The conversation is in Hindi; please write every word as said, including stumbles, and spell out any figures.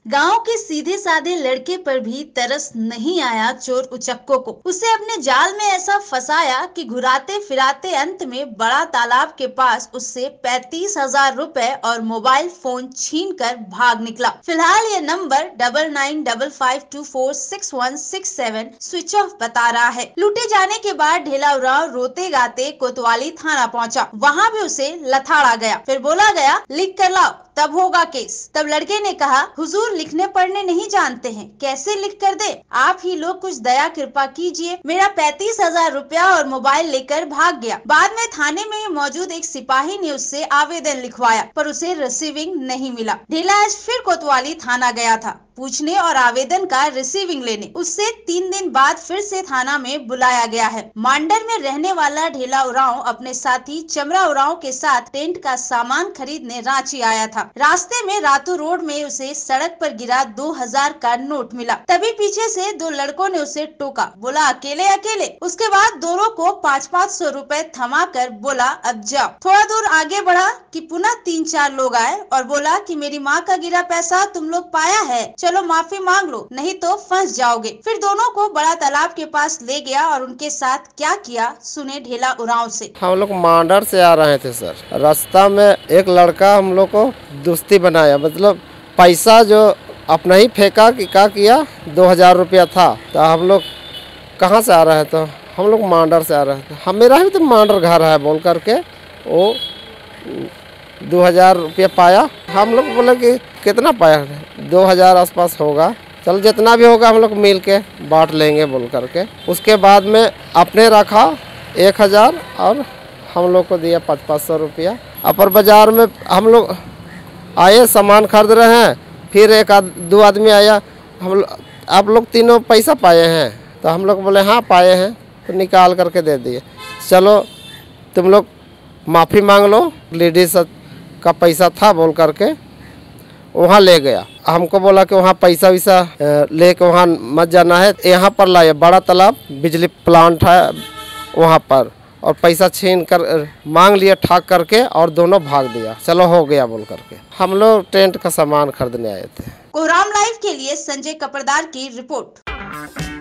गांव के सीधे साधे लड़के पर भी तरस नहीं आया चोर उचक्कों को। उसे अपने जाल में ऐसा फंसाया कि घुराते फिराते अंत में बड़ा तालाब के पास उससे पैंतीस हजार रुपए और मोबाइल फोन छीनकर भाग निकला। फिलहाल ये number double nine double five two four six one six seven switch off बता रहा है। लूटे जाने के बाद ढेला उरांव रोते गाते कोतवाली थाना पहुंचा। वहां भी उसे लथाड़ा गया। फिर बोला गया लिख कर लाओ तब होगा केस। तब लड़के ने कहा हुजूर लिखने पढ़ने नहीं जानते हैं, कैसे लिख कर दे? आप ही लोग कुछ दया कृपा कीजिए। मेरा पैंतीस हजार रुपया और मोबाइल लेकर भाग गया। बाद में थाने में मौजूद एक सिपाही ने उससे आवेदन लिखवाया पर उसे रिसीविंग नहीं मिला। ढेला आज फिर कोतवाली थाना गया था पूछने और आवेदन का रिसीविंग लेने। उससे तीन दिन बाद फिर से थाना में बुलाया गया है। मांडर में रहने वाला ढेला उरांव अपने साथी चमरा उरांव के साथ टेंट का सामान खरीदने रांची आया था। रास्ते में रातू रोड में उसे सड़क पर गिरा दो हजार का नोट मिला। तभी पीछे से दो लड़कों ने उसे टोका, बोला अकेले अकेले। उसके बाद दोनों को पाँच पाँच सौ रुपए थमा कर बोला अब जाओ। थोड़ा दूर आगे बढ़ा कि पुनः तीन चार लोग आए और बोला कि मेरी माँ का गिरा पैसा तुम लोग पाया है, चलो माफी मांग लो नहीं तो फंस जाओगे। फिर दोनों को बड़ा तालाब के पास ले गया और उनके साथ क्या किया सुने ढेला उरांव से। हम लोग मांडर से आ रहे थे सर। रास्ता में एक लड़का हम लोग को दोस्ती बनाया, मतलब पैसा जो अपना ही फेंका कि क्या किया, दो हजार रुपया था। तो हम लोग कहाँ से आ रहे थे? हम लोग मांडर से आ रहे थे। हम मेरा भी तो मांडर घर है बोल करके वो दो हजार रुपया पाया। हम लोग बोले कि कितना पाया? दो हजार आसपास होगा, चल जितना भी होगा हम लोग मिल के बांट लेंगे बोल करके। उसके बाद में अपने रखा एक हजार और हम लोग को दिया पाँच पाँच सौ रुपया। अपर बाजार में हम लोग आए सामान खरीद रहे हैं, फिर एक आद, दो आदमी आया, हम आप लोग तीनों पैसा पाए हैं? तो हम लोग बोले हाँ पाए हैं। तो निकाल करके दे दिए, चलो तुम लोग माफ़ी मांग लो, लेडीज का पैसा था बोल करके वहाँ ले गया। हमको बोला कि वहाँ पैसा वैसा ले के वहाँ मत जाना है, यहाँ पर लाए बड़ा तालाब बिजली प्लांट है वहाँ पर, और पैसा छीन कर मांग लिया ठाक करके और दोनों भाग दिया। चलो हो गया बोल करके। हम लोग टेंट का सामान खरीदने आए थे। कोहराम लाइव के लिए संजय कपड़दार की रिपोर्ट।